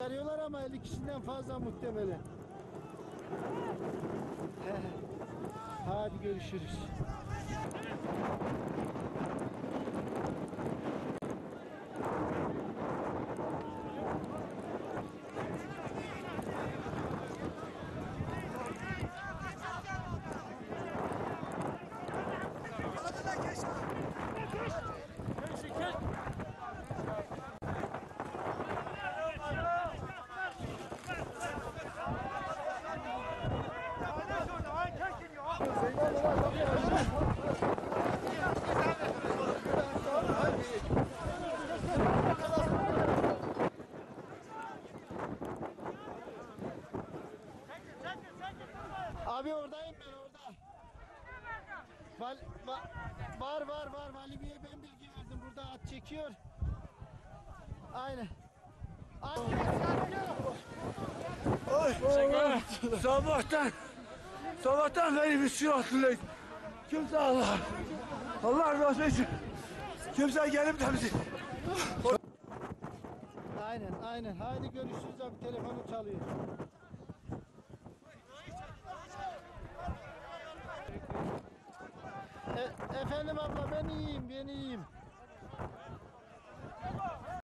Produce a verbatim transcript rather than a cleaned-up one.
Arıyorlar ama elli kişiden fazla muhtemelen. Hadi görüşürüz. Abi oradayım ben orada. Val, va, var var var. Vali Bey'e ben bilgi verdim. Burada at çekiyor. Aynen. Oy, sabahtan sabahtan beri bir şey hatırlayın. Kimse Allah Allah razı olsun. Kimse gelip de bizi. Aynen aynen. Haydi görüşürüz abi. Telefonu çalıyor. E, efendim abla ben iyiyim ben iyiyim.